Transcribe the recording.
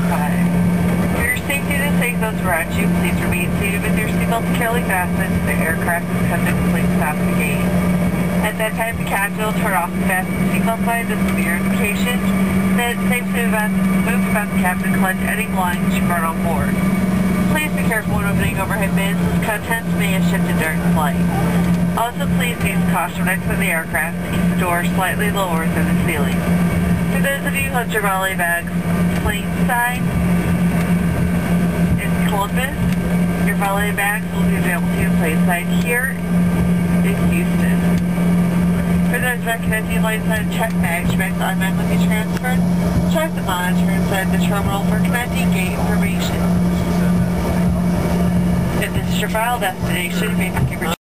For your safety and the sake of those around you, please remain seated with your seatbelt securely fastened until the aircraft is come to complete stop the gate. At that time, the captain will turn off the fasten seatbelt sign. This will be your indication that it's safe to move about the cabin and collect any belongings you brought on board. Please be careful when opening overhead bins, as contents may have shifted during flight. Also, please use caution when exiting the aircraft and keep the door slightly lower than the ceiling. For those of you who left your valet bags plane side in Columbus, your valet bags will be available to you plane side here in Houston. For those recognizing lights on check bags, your bags automatically be transferred. Check the monitor inside the terminal for connecting gate information. If this is your final destination, you may pick up your